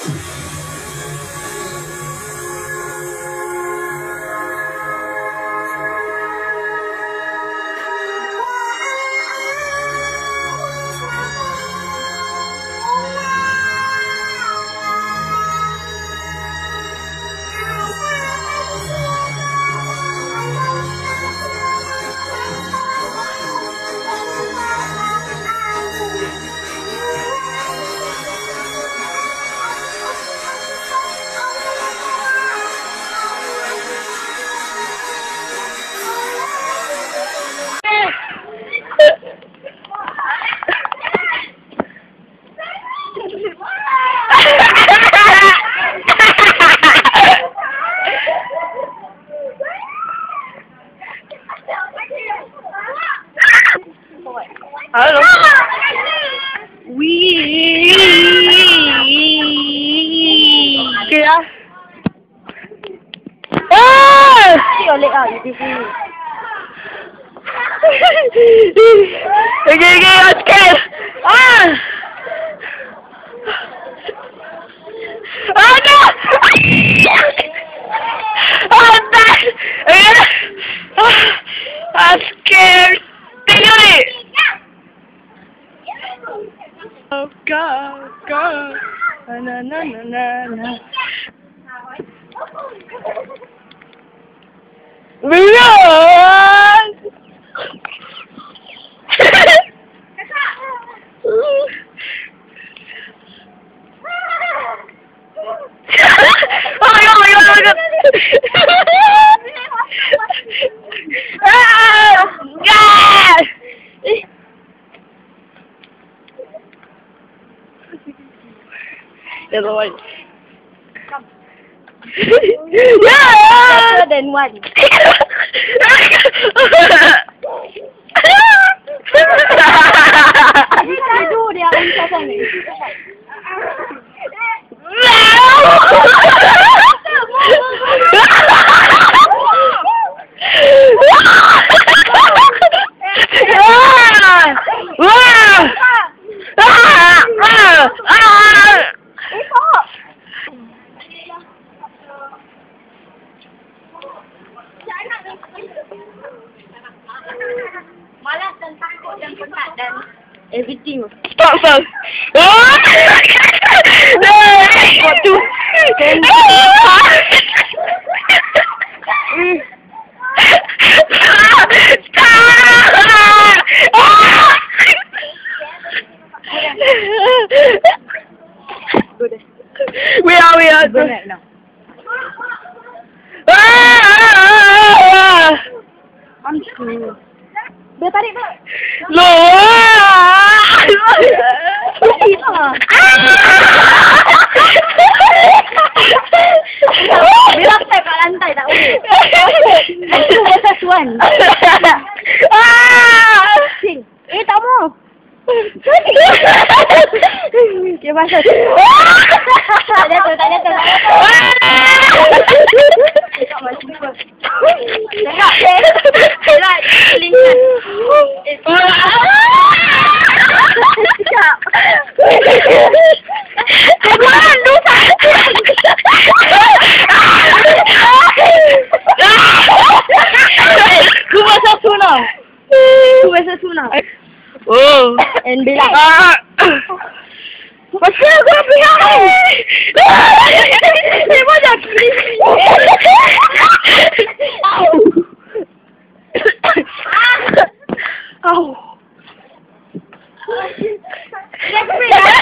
Halo. Wih. Kaya. Si oleh di sini. Okay, okay. No! I'm scared. Oh God, God. Na na na na na. Run! Oh my God, oh my God, oh my God. The other one. Come. Yeah! Better than one. Dia usahakan ni. Malas dan takut dan penat dan everything. Stop. What to? We are. good night now. I'm screwed. Dia tarik tak? Bilang saya kat lantai tak boleh. Itu versus one. Sing. Tak mau. Okay, masuk. Tak jatuh. Tengok. Lingkan. Ku versus Suna. Oh. And bilang. Pasal aku nak pergi. Dia macam ni. Au.